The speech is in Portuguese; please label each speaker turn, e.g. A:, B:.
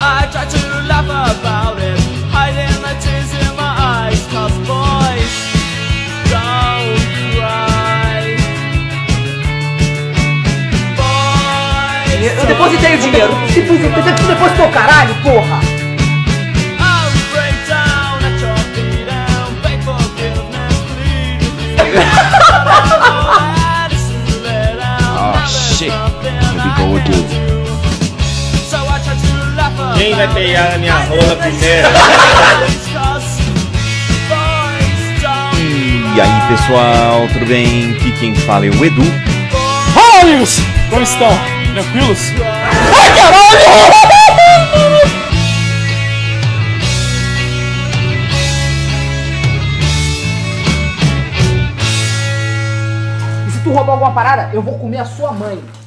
A: I try to laugh about it, hiding the tears in my eyes, 'cause boys don't cry. Boys
B: Eu depositei o dinheiro. Tu depositou o caralho, porra!
A: I'll break down at your feet and beg forgiveness, please.
C: Oh shit, here we go again.
A: So I try to laugh about
D: Quem vai pegar na minha rola primeiro?
C: E aí pessoal, tudo bem? Aqui quem fala é o Edu.
E: Fala, amigos! Como estão? Tranquilos? Ai, caralho!
B: E se tu roubar alguma parada, eu vou comer a sua mãe.